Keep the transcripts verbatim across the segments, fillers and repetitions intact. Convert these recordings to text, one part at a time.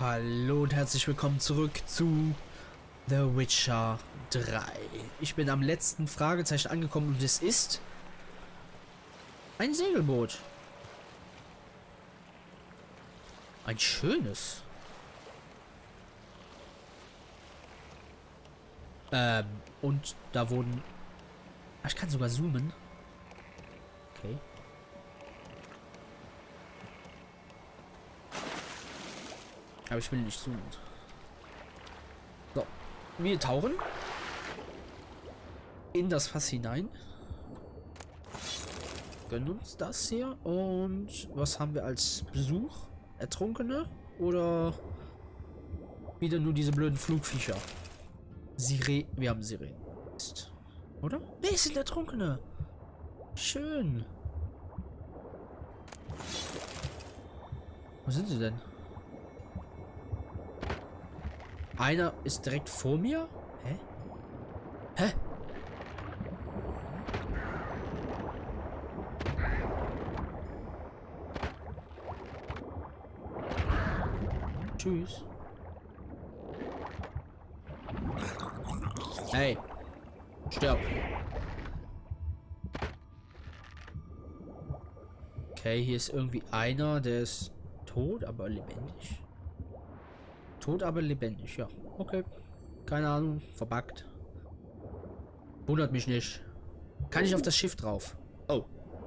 Hallo und herzlich willkommen zurück zu The Witcher drei. Ich bin am letzten Fragezeichen angekommen und es ist ein Segelboot. Ein schönes. Ähm, und da wurden... Ach, ich kann sogar zoomen. Okay. Aber ich will nicht zoomen. So. Wir tauchen in das Fass hinein. Gönnen uns das hier. Und was haben wir als Besuch? Ertrunkene? Oder wieder nur diese blöden Flugviecher? Sire... Wir haben Sirenen. Oder? Nee, es sind Ertrunkene. Schön. Wo sind sie denn? Einer ist direkt vor mir? Hä? Hä? Tschüss. Hey. Stirb. Okay, hier ist irgendwie einer, der ist tot, aber lebendig. Tot, aber lebendig, ja. Okay. Keine Ahnung. Verbuggt. Wundert mich nicht. Kann ich auf das Schiff drauf? Oh.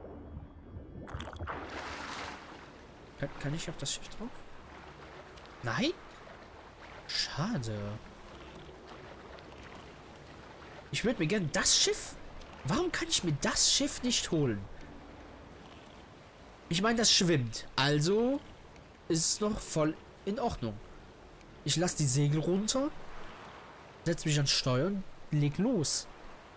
Kann, kann ich auf das Schiff drauf? Nein? Schade. Ich würde mir gerne das Schiff... Warum kann ich mir das Schiff nicht holen? Ich meine, das schwimmt. Also ist es noch voll in Ordnung. Ich lasse die Segel runter, setze mich ans Steuer und leg los.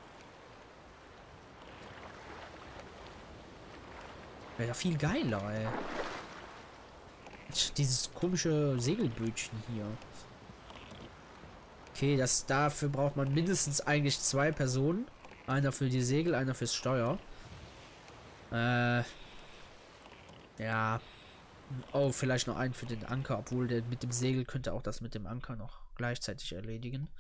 Wäre ja viel geiler, ey. Dieses komische Segelbötchen hier. Okay, das dafür braucht man mindestens eigentlich zwei Personen. Einer für die Segel, einer fürs Steuer. Äh. Ja. Oh, vielleicht noch einen für den Anker, obwohl der mit dem Segel könnte auch das mit dem Anker noch gleichzeitig erledigen.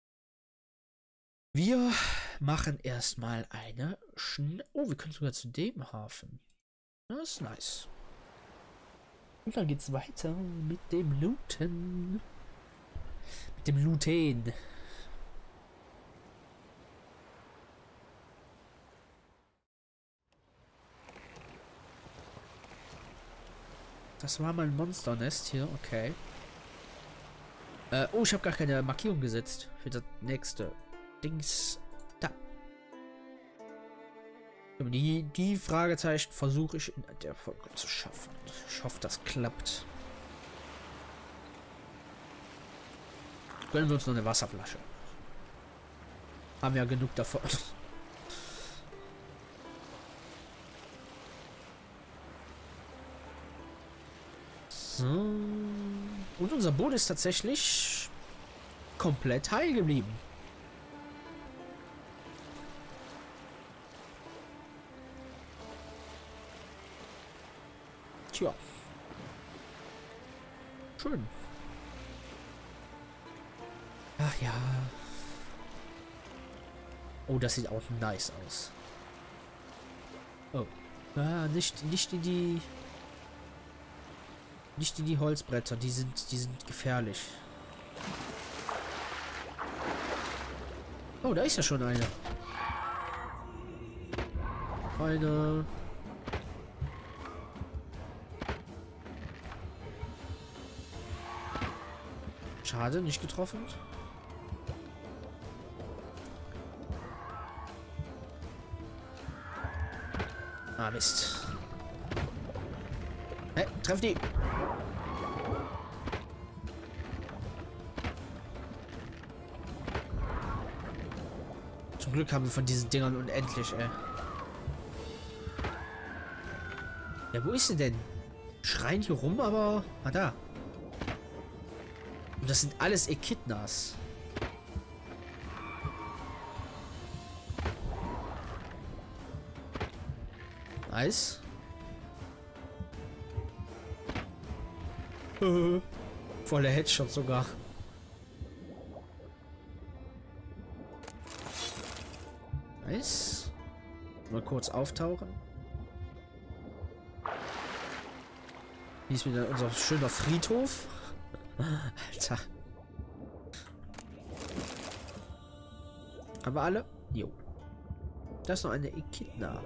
Wir machen erstmal eine Schn... Oh, wir können sogar zu dem Hafen. Das ist nice. Und dann geht's weiter mit dem Looten. Mit dem Looten. Das war mal ein Monsternest hier, okay. Äh, oh, ich habe gar keine Markierung gesetzt für das nächste Dings. Da. Die, die Fragezeichen versuche ich in der Folge zu schaffen. Ich hoffe, das klappt. Gönnen wir uns noch eine Wasserflasche. Haben wir ja genug davon. So. Und unser Boot ist tatsächlich komplett heil geblieben. Tja. Schön. Ach ja. Oh, das sieht auch nice aus. Oh. Ah, nicht, nicht in die... Nicht in die Holzbretter, die sind, die sind gefährlich. Oh, da ist ja schon eine. Eine. Schade, nicht getroffen. Ah, Mist. Hey, treff die. Zum Glück haben wir von diesen Dingern unendlich, ey. Ja, wo ist sie denn? Schreien hier rum, aber... Ah, da. Und das sind alles Echidnas. Nice. Voller Headshot sogar. Nice. Mal kurz auftauchen. Hier ist wieder unser schöner Friedhof. Alter. Haben wir alle? Jo. Da ist noch eine Echidna.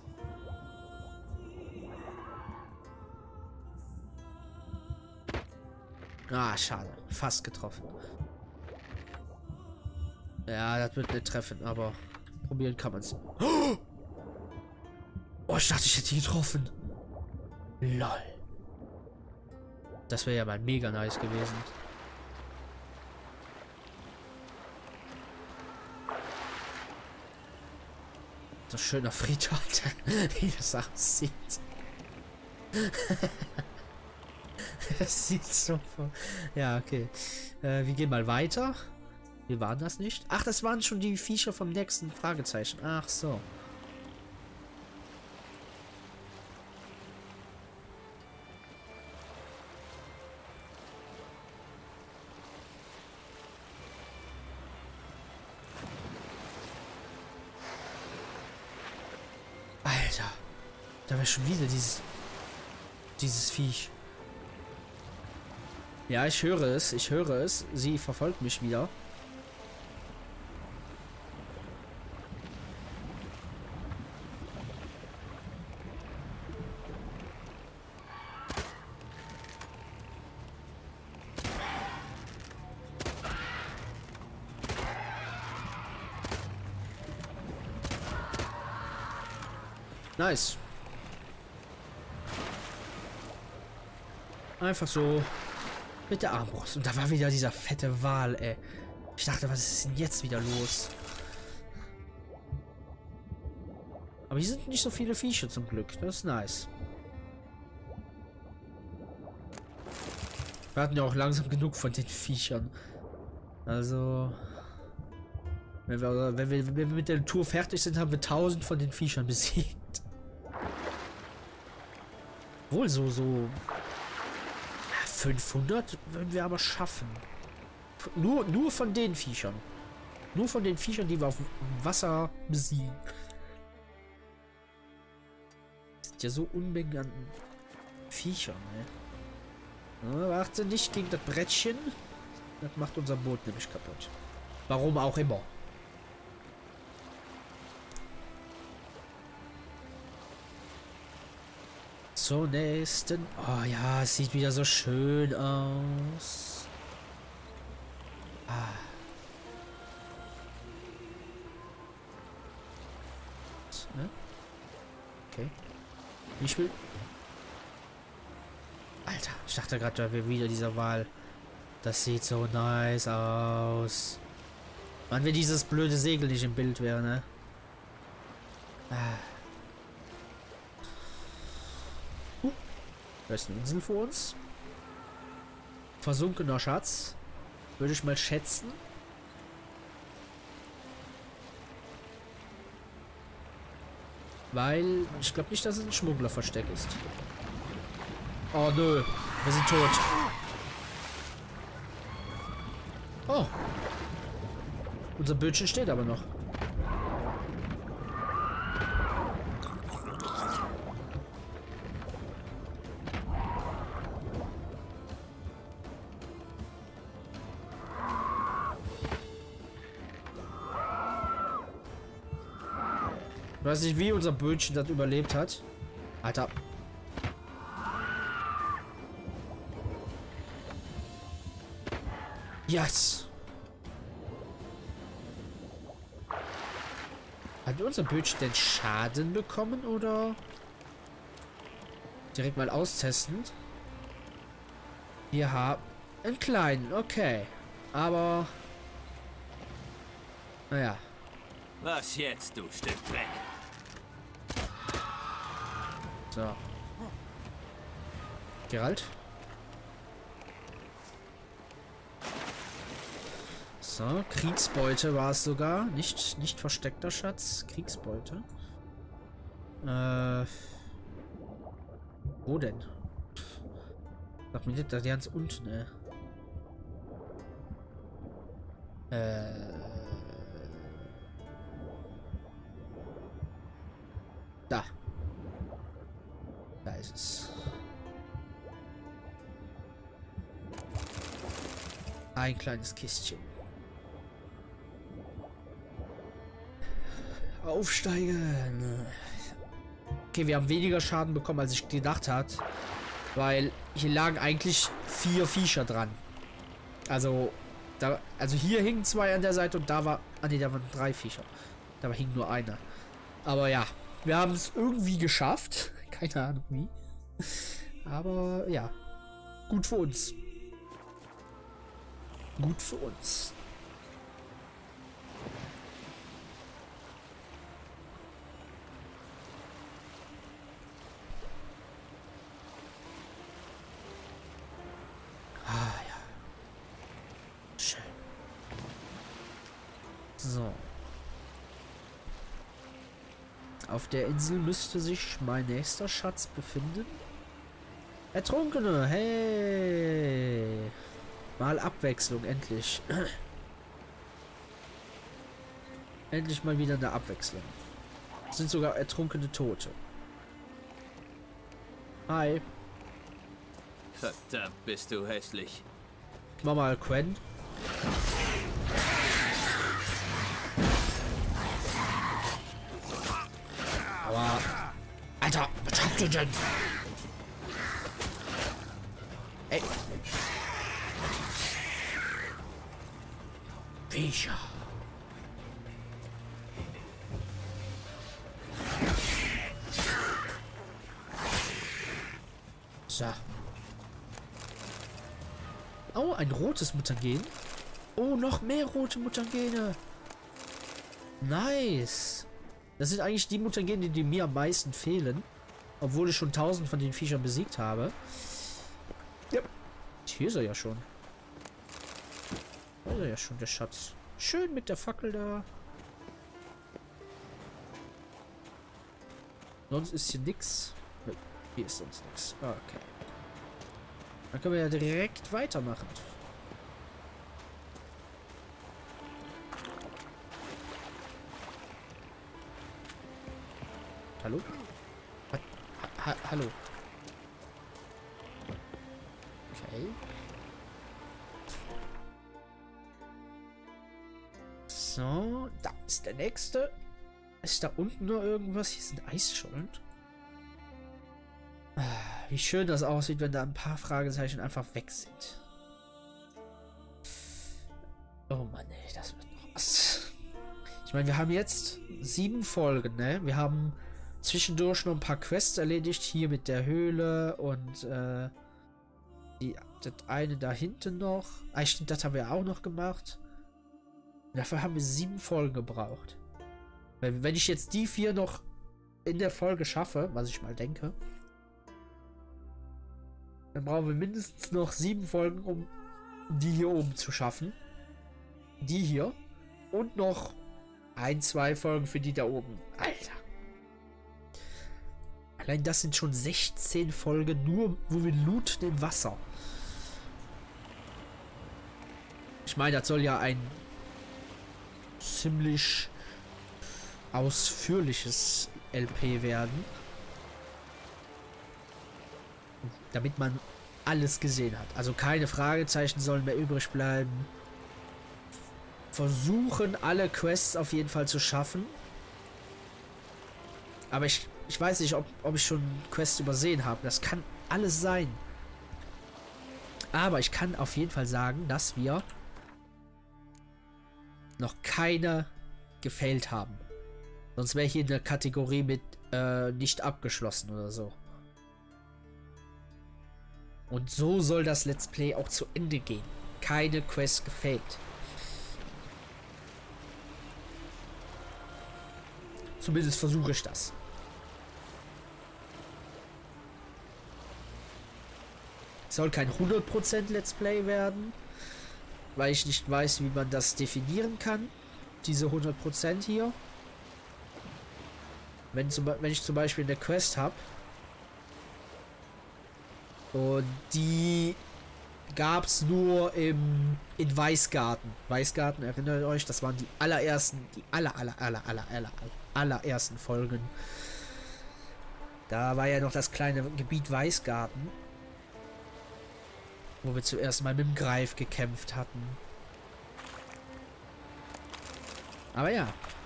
Ah, schade. Fast getroffen. Ja, das wird nicht treffen, aber probieren kann man es. Oh, ich dachte, ich hätte ihn getroffen. Lol. Das wäre ja mal mega nice gewesen. So schöner Friedhof, wie das aussieht. Das sieht so vor. Ja, okay. Äh, wir gehen mal weiter. Wir waren das nicht. Ach, das waren schon die Viecher vom nächsten Fragezeichen. Ach so. Alter. Da war schon wieder dieses... Dieses Viech. Ja, ich höre es. Ich höre es. Sie verfolgt mich wieder. Nice. Einfach so mit der Armbrust. Und da war wieder dieser fette Wal, ey. Ich dachte, was ist denn jetzt wieder los? Aber hier sind nicht so viele Viecher zum Glück. Das ist nice. Wir hatten ja auch langsam genug von den Viechern. Also... Wenn wir, wenn wir, wenn wir mit der Tour fertig sind, haben wir tausend von den Viechern besiegt. Wohl so, so... fünfhundert würden wir aber schaffen. Nur, nur von den Viechern. Nur von den Viechern, die wir auf Wasser besiegen. Das sind ja so Unmengen an Viechern, ne? Ja, warte nicht gegen das Brettchen. Das macht unser Boot nämlich kaputt. Warum auch immer. Zur nächsten. Oh ja, es sieht wieder so schön aus. Ah. Ne? Okay. Ich will. Alter, ich dachte gerade, da wäre wieder dieser Wal. Das sieht so nice aus. Mann, wenn dieses blöde Segel nicht im Bild wäre, ne? Ah. Uh, da ist eine Insel vor uns. Versunkener Schatz. Würde ich mal schätzen. Weil ich glaube nicht, dass es ein Schmugglerversteck ist. Oh nö, wir sind tot. Oh. Unser Bötchen steht aber noch. Ich weiß nicht, wie unser Bötchen das überlebt hat. Alter. Yes. Hat unser Bötchen denn Schaden bekommen oder? Direkt mal austesten. Wir haben einen kleinen, okay. Aber. Naja. Was jetzt, du Stück Dreck? So. Geralt. So, Kriegsbeute war es sogar. Nicht, nicht versteckter Schatz. Kriegsbeute. Äh. Wo denn? Sag mir nicht, da ganz unten, ey. Äh. Da. Da ist es. Ein kleines Kistchen. Aufsteigen. Okay, wir haben weniger Schaden bekommen, als ich gedacht hat. Weil hier lagen eigentlich vier Viecher dran. Also, da, also hier hingen zwei an der Seite und da war... Ah ne, da waren drei Viecher. Da hing nur einer. Aber ja, wir haben es irgendwie geschafft. Keine Ahnung wie. Aber ja, gut für uns. Gut für uns. Ah ja. Schön. So. Auf der Insel müsste sich mein nächster Schatz befinden. Ertrunkene, hey. Mal Abwechslung, endlich. Endlich mal wieder eine Abwechslung. Es sind sogar ertrunkene Tote. Hi. Verdammt, bist du hässlich. Ich mach mal Quen. Aber... Alter, was habt ihr denn? Ey. Viecher. So. Oh, ein rotes Mutagen. Oh, noch mehr rote Mutagene. Nice. Das sind eigentlich die Mutagene, die mir am meisten fehlen. Obwohl ich schon tausend von den Viechern besiegt habe. Ja. Hier ist er ja schon. Da ist er ja schon, der Schatz. Schön mit der Fackel da. Sonst ist hier nix. Hier ist sonst nichts. Okay. Dann können wir ja direkt weitermachen. Hallo? Ha ha hallo. Okay. So, da ist der nächste. Ist da unten noch irgendwas? Hier sind Eisschollen. Wie schön das aussieht, wenn da ein paar Fragezeichen einfach weg sind. Oh Mann, ey, das wird noch was. Ich meine, wir haben jetzt sieben Folgen, ne? Wir haben zwischendurch noch ein paar Quests erledigt. Hier mit der Höhle und äh, die, das eine da hinten noch. Ah, stimmt, das haben wir auch noch gemacht. Und dafür haben wir sieben Folgen gebraucht. Wenn, wenn ich jetzt die vier noch in der Folge schaffe, was ich mal denke, dann brauchen wir mindestens noch sieben Folgen, um die hier oben zu schaffen. Die hier. Und noch ein, zwei Folgen für die da oben. Alter. Allein das sind schon sechzehn Folgen, nur wo wir looten im Wasser. Ich meine, das soll ja ein ziemlich ausführliches L P werden. Damit man alles gesehen hat. Also keine Fragezeichen sollen mehr übrig bleiben. Versuchen alle Quests auf jeden Fall zu schaffen. Aber ich, ich weiß nicht, ob, ob ich schon Quests übersehen habe. Das kann alles sein. Aber ich kann auf jeden Fall sagen, dass wir noch keine gefailt haben. Sonst wäre hier eine Kategorie mit äh, nicht abgeschlossen oder so. Und so soll das Let's Play auch zu Ende gehen. Keine Quest gefailt. Zumindest versuche ich das. Es soll kein hundert Prozent Let's Play werden, weil ich nicht weiß, wie man das definieren kann. Diese hundert Prozent hier. Wenn, zum, wenn ich zum Beispiel eine Quest habe und die gab es nur im, in Weißgarten. Weißgarten, erinnert ihr euch? Das waren die allerersten, die aller, aller, aller, aller, aller, allerersten Folgen. Da war ja noch das kleine Gebiet Weißgarten. Wo wir zuerst mal mit dem Greif gekämpft hatten. Aber ja.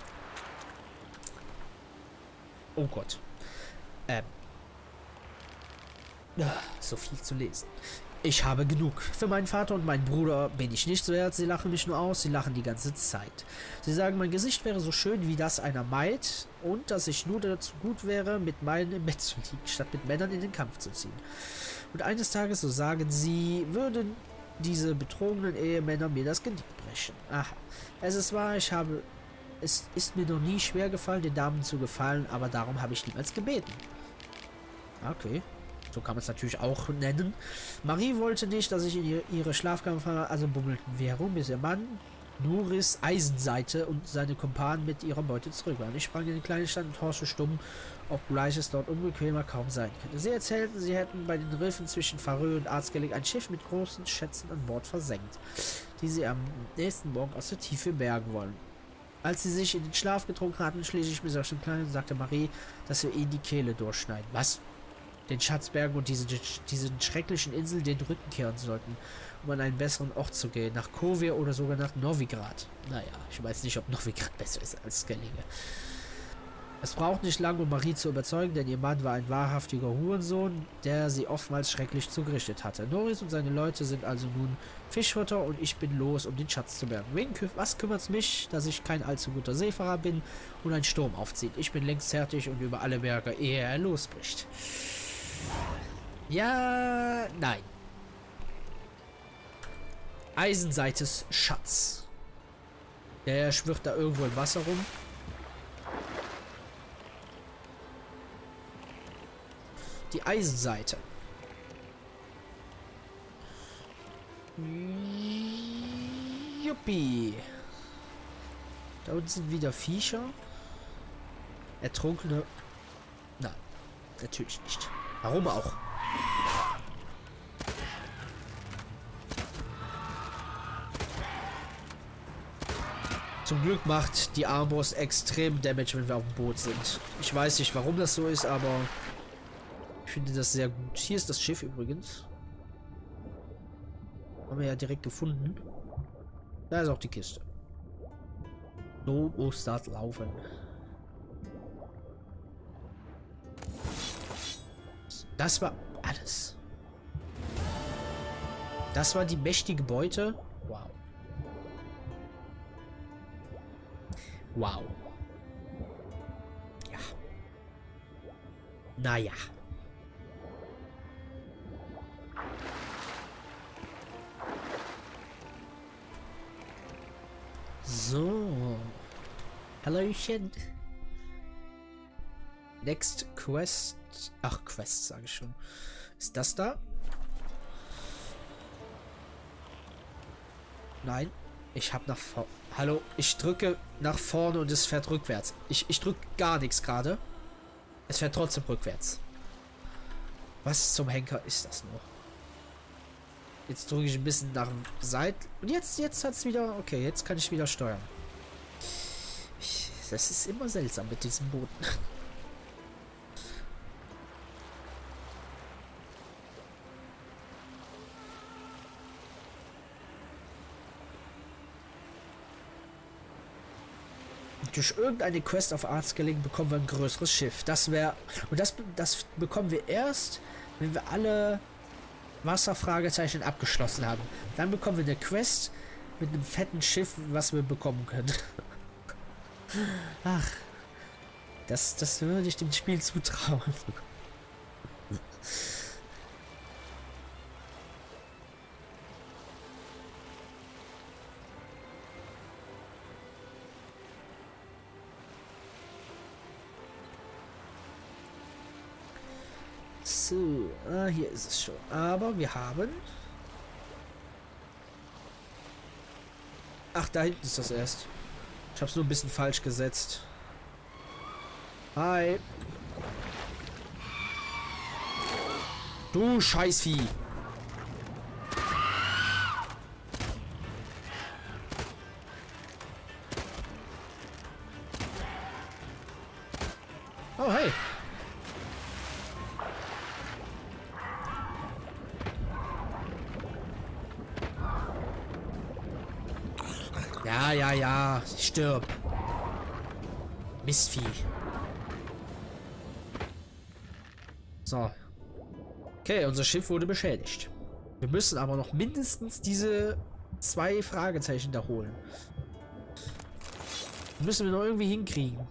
Oh Gott. Ähm. So viel zu lesen. Ich habe genug. Für meinen Vater und meinen Bruder bin ich nicht so wert. Sie lachen mich nur aus. Sie lachen die ganze Zeit. Sie sagen, mein Gesicht wäre so schön wie das einer Maid und dass ich nur dazu gut wäre, mit meinen im Bett zu liegen, statt mit Männern in den Kampf zu ziehen. Und eines Tages, so sagen sie, würden diese betrogenen Ehemänner mir das Genick brechen. Aha. Es ist wahr, ich habe... Es ist mir noch nie schwer gefallen, den Damen zu gefallen, aber darum habe ich niemals gebeten. Okay. So kann man es natürlich auch nennen. Marie wollte nicht, dass ich in ihre, ihre Schlafkammer fahre, also bummelten wir herum, bis ihr Mann Nuris Eisenseite und seine Kumpanen mit ihrer Beute zurück waren. Ich sprang in die kleine Stadt und horchte stumm, obgleich es dort unbequemer kaum sein könnte. Sie erzählten, sie hätten bei den Riffen zwischen Farö und Arzgeleg ein Schiff mit großen Schätzen an Bord versenkt, die sie am nächsten Morgen aus der Tiefe bergen wollen. Als sie sich in den Schlaf getrunken hatten, schließlich ich mir so schon klein und sagte Marie, dass wir ihnen die Kehle durchschneiden. Was? Den Schatzbergen und diese, diesen schrecklichen Inseln den Rücken kehren sollten, um an einen besseren Ort zu gehen, nach Kovir oder sogar nach Novigrad. Naja, ich weiß nicht, ob Novigrad besser ist als Skellige. Es braucht nicht lange, um Marie zu überzeugen, denn ihr Mann war ein wahrhaftiger Hurensohn, der sie oftmals schrecklich zugerichtet hatte. Norris und seine Leute sind also nun Fischfutter und ich bin los, um den Schatz zu bergen. Wen, was kümmert's mich, dass ich kein allzu guter Seefahrer bin und ein Sturm aufzieht? Ich bin längst fertig und über alle Berge, ehe er losbricht. Ja, nein. Eisenseites Schatz. Der schwirrt da irgendwo im Wasser rum. Die Eisenseite. Juppie. Da unten sind wieder Viecher. Ertrunkene. Nein, natürlich nicht. Warum auch? Zum Glück macht die Armbrust extrem Damage, wenn wir auf dem Boot sind. Ich weiß nicht, warum das so ist, aber ich finde das sehr gut. Hier ist das Schiff übrigens. Haben wir ja direkt gefunden. Da ist auch die Kiste. So muss das laufen. Das war alles. Das war die mächtige Beute. Wow. Wow. Ja. Naja. So. Hallöchen. Next Quest. Ach, Quest sage ich schon. Ist das da? Nein. Ich habe nach vorne. Hallo, ich drücke nach vorne und es fährt rückwärts. Ich, ich drücke gar nichts gerade. Es fährt trotzdem rückwärts. Was zum Henker ist das noch? Jetzt drücke ich ein bisschen nach Seite. Und jetzt, jetzt hat es wieder. Okay, jetzt kann ich wieder steuern. Ich, das ist immer seltsam mit diesem Booten. Durch irgendeine Quest auf Arzgeleg bekommen wir ein größeres Schiff. Das wäre. Und das, das bekommen wir erst, wenn wir alle Wasserfragezeichen abgeschlossen haben. Dann bekommen wir eine Quest mit einem fetten Schiff, was wir bekommen können. Ach. Das, das würde ich dem Spiel zutrauen. So, ah, hier ist es schon. Aber wir haben... Ach, da hinten ist das erst. Ich habe es nur ein bisschen falsch gesetzt. Hi. Du Scheißvieh. Ja, ja, ja. Stirb. Mistvieh. So. Okay, unser Schiff wurde beschädigt. Wir müssen aber noch mindestens diese zwei Fragezeichen da holen. Müssen wir noch irgendwie hinkriegen.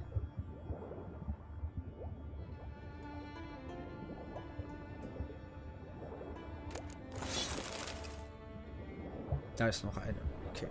Da ist noch eine. Okay.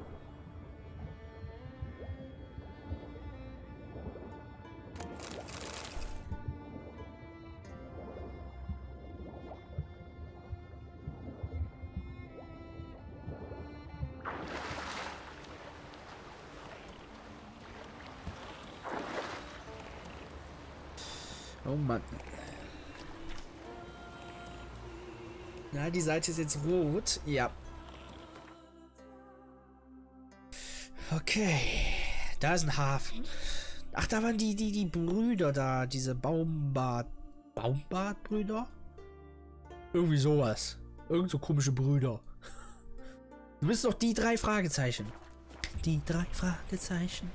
Oh Mann. Na, die Seite ist jetzt rot. Ja. Okay. Da ist ein Hafen. Ach, da waren die, die, die Brüder da. Diese Baumbart. Baumbart-Brüder? Irgendwie sowas. Irgend so komische Brüder. Du bist doch die drei Fragezeichen. Die drei Fragezeichen.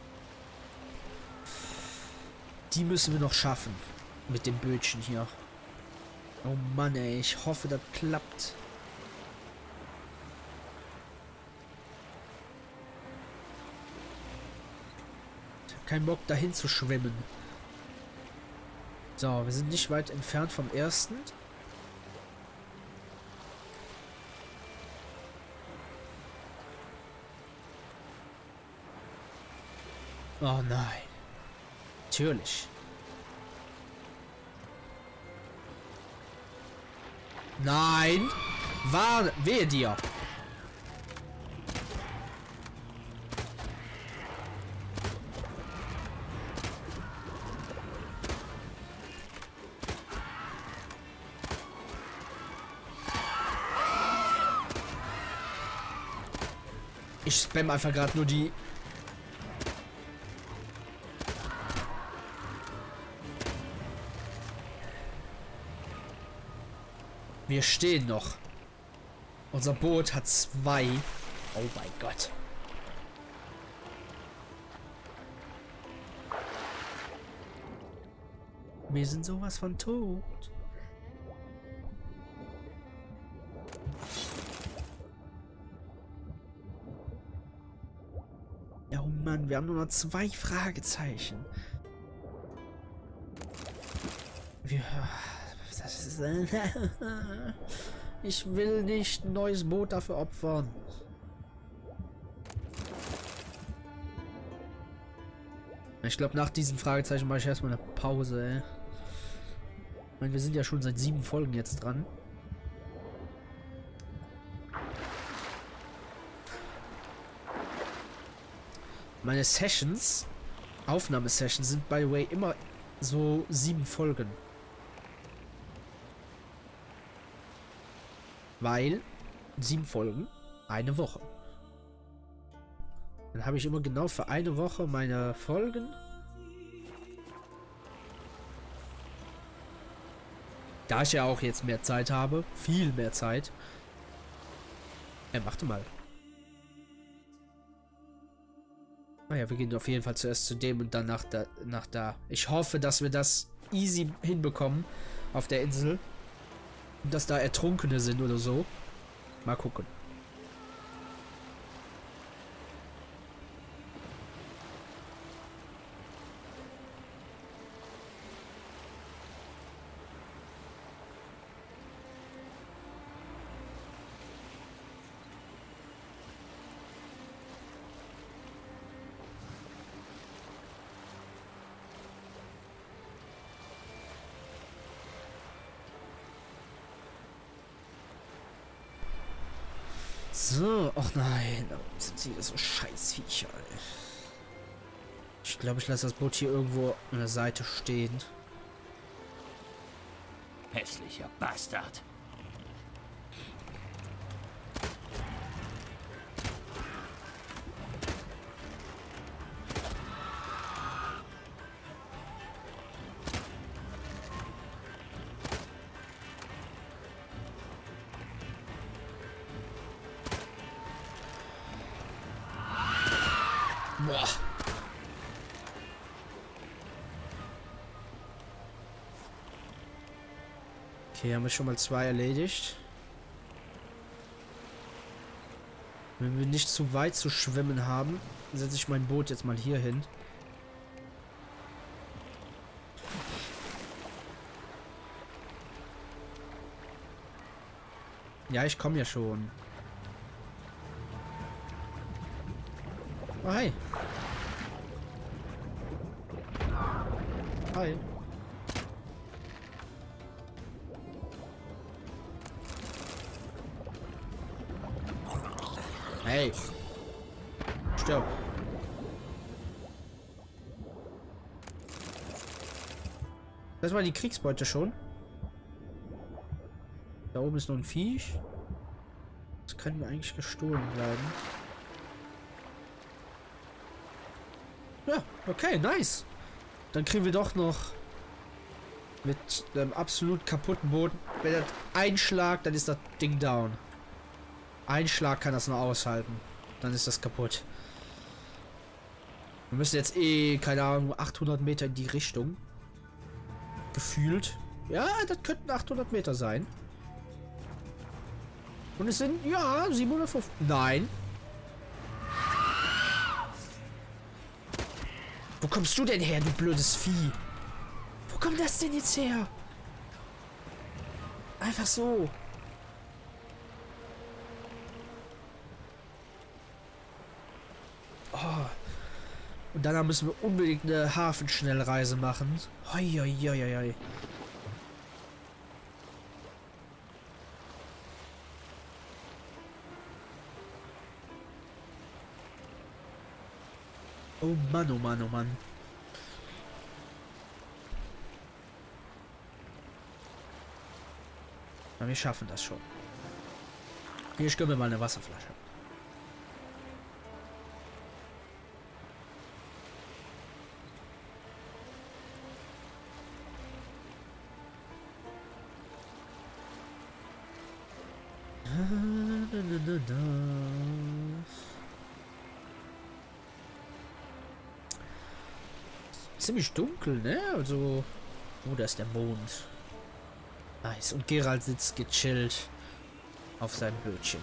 Die müssen wir noch schaffen. Mit dem Bötchen hier. Oh Mann, ey. Ich hoffe, das klappt. Ich hab keinen Bock, dahin zu schwimmen. So, wir sind nicht weit entfernt vom ersten. Oh nein. Natürlich. Nein. War wehe dir. Ich spam einfach gerade nur die. Wir stehen noch. Unser Boot hat zwei. Oh mein Gott. Wir sind sowas von tot. Ja, oh Mann, wir haben nur noch zwei Fragezeichen. Wir... Das ist, ich will nicht ein neues Boot dafür opfern. Ich glaube, nach diesen Fragezeichen mache ich erstmal eine Pause, ey. Ich meine, wir sind ja schon seit sieben Folgen jetzt dran. Meine Sessions, Aufnahmesessions sind by the way immer so sieben Folgen. Weil sieben Folgen, eine Woche. Dann habe ich immer genau für eine Woche meine Folgen. Da ich ja auch jetzt mehr Zeit habe, viel mehr Zeit. Er machte mal. Naja, wir gehen auf jeden Fall zuerst zu dem und dann nach da, nach da. Ich hoffe, dass wir das easy hinbekommen auf der Insel. Dass da Ertrunkene sind oder so. Mal gucken. So, ach nein, sind sie so Scheißviecher, ey. Ich glaube, ich lasse das Boot hier irgendwo an der Seite stehen. Hässlicher Bastard. Boah. Okay, haben wir schon mal zwei erledigt. Wenn wir nicht zu weit zu schwimmen haben, setze ich mein Boot jetzt mal hier hin. Ja, ich komme ja schon. Oh, hi. Hi. Hey. Stirb. Das war die Kriegsbeute schon. Da oben ist noch ein Viech. Das kann mir eigentlich gestohlen bleiben. Ja, okay, nice. Dann kriegen wir doch noch mit einem absolut kaputten Boot. Wenn das einschlagt, dann ist das Ding down. Ein Schlag kann das noch aushalten. Dann ist das kaputt. Wir müssen jetzt eh, keine Ahnung, achthundert Meter in die Richtung. Gefühlt. Ja, das könnten achthundert Meter sein. Und es sind, ja, siebenhundertfünfzig. Nein. Wo kommst du denn her, du blödes Vieh? Wo kommt das denn jetzt her? Einfach so. Oh. Und danach müssen wir unbedingt eine Hafenschnellreise machen. Hoi, hoi, hoi, hoi. Oh Mann, oh Mann, oh Mann. Aber wir schaffen das schon. Hier, ich gönne mir mal eine Wasserflasche. Da, da, da, da. Ziemlich dunkel, ne? Also. Oh, da ist der Mond. Nice. Und Geralt sitzt gechillt auf seinem Bötchen.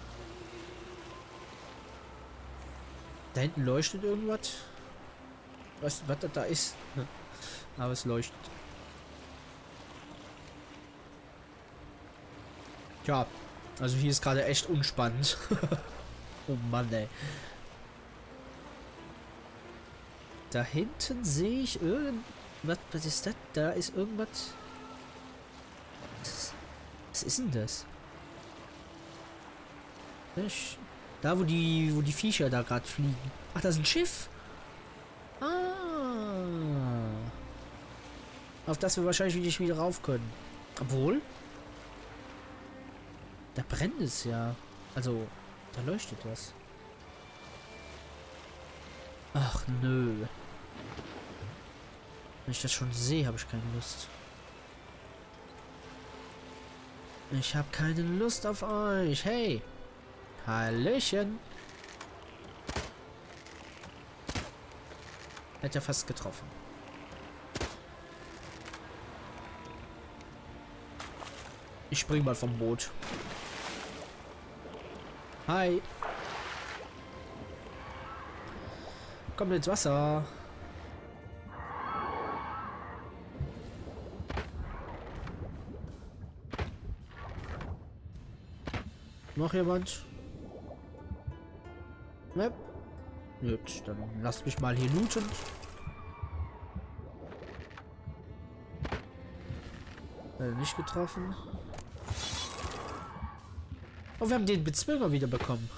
Da hinten leuchtet irgendwas. Was, was das da ist. Aber es leuchtet. Tja. Also hier ist gerade echt unspannend. Oh Mann, ey. Da hinten sehe ich irgendwas. Was ist das? Da ist irgendwas. Was, was ist denn das? Da, wo die, wo die Viecher da gerade fliegen. Ach, da ist ein Schiff. Ah. Auf das wir wahrscheinlich nicht wieder rauf können. Obwohl. Da brennt es ja. Also, da leuchtet was. Ach, nö. Wenn ich das schon sehe, habe ich keine Lust. Ich habe keine Lust auf euch. Hey. Hallöchen. Hätte ja fast getroffen. Ich spring mal vom Boot. Hi. Komm ins Wasser. Noch jemand? Ne? Gut, dann lasst mich mal hier looten. Äh, nicht getroffen. Oh, wir haben den Bezwinger wieder bekommen.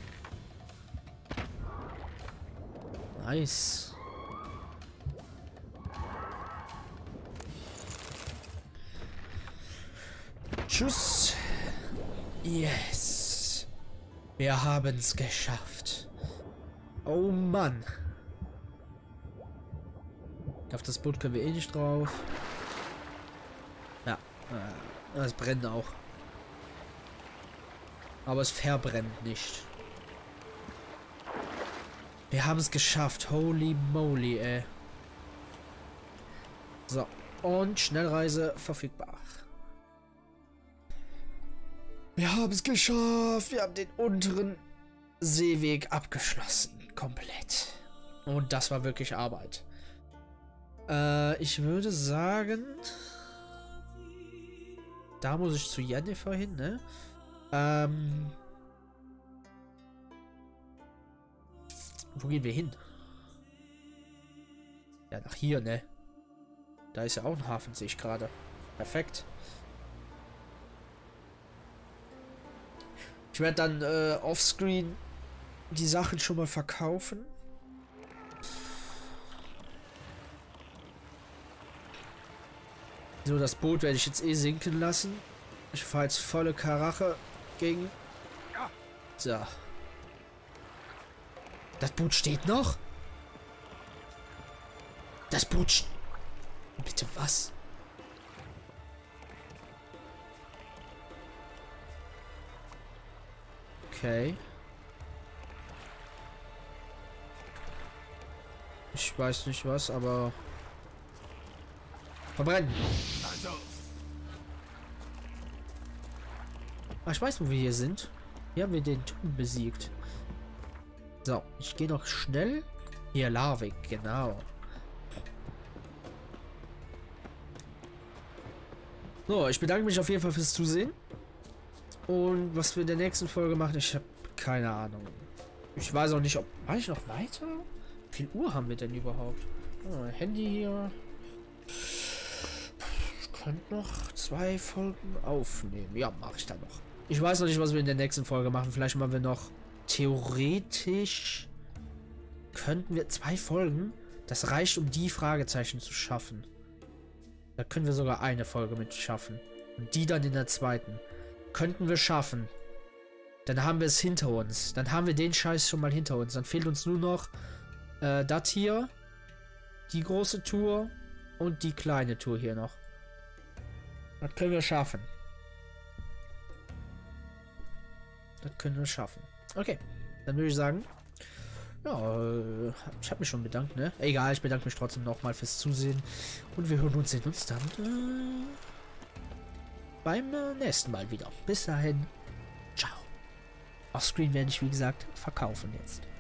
Nice. Tschüss. Yes. Wir haben es geschafft. Oh Mann. Auf das Boot können wir eh nicht drauf. Ja. Es brennt auch. Aber es verbrennt nicht. Wir haben es geschafft. Holy moly, ey. So. Und Schnellreise verfügbar. Wir haben es geschafft. Wir haben den unteren Seeweg abgeschlossen. Komplett. Und das war wirklich Arbeit. Äh, ich würde sagen... Da muss ich zu Jennifer hin, ne? Ähm... Wo gehen wir hin? Ja, nach hier, ne? Da ist ja auch ein Hafen, sehe ich gerade. Perfekt. Ich werde dann äh, offscreen die Sachen schon mal verkaufen. So, das Boot werde ich jetzt eh sinken lassen. Ich fahre jetzt volle Karache gegen... So. Das Boot steht noch? Das Boot... St Bitte was? Okay. Ich weiß nicht was, aber... Verbrennen! Also. Ach, ich weiß, wo wir hier sind. Hier haben wir den Typen besiegt. So, ich gehe noch schnell. Hier, Larvik, genau. So, ich bedanke mich auf jeden Fall fürs Zusehen. Und was wir in der nächsten Folge machen, ich habe keine Ahnung. Ich weiß auch nicht, ob... War ich noch weiter? Wie viel Uhr haben wir denn überhaupt? Oh, Handy hier. Ich könnte noch zwei Folgen aufnehmen. Ja, mache ich dann noch. Ich weiß noch nicht, was wir in der nächsten Folge machen. Vielleicht machen wir noch... Theoretisch... Könnten wir zwei Folgen... Das reicht, um die Fragezeichen zu schaffen. Da können wir sogar eine Folge mit schaffen. Und die dann in der zweiten. Könnten wir schaffen. Dann haben wir es hinter uns. Dann haben wir den Scheiß schon mal hinter uns. Dann fehlt uns nur noch äh, das hier. Die große Tour. Und die kleine Tour hier noch. Das können wir schaffen. Das können wir schaffen. Okay. Dann würde ich sagen... Ja, äh, ich habe mich schon bedankt, ne? Egal, ich bedanke mich trotzdem nochmal fürs Zusehen. Und wir hören uns, sehen uns dann äh, beim äh, nächsten Mal wieder. Bis dahin. Ciao. Offscreen werde ich, wie gesagt, verkaufen jetzt.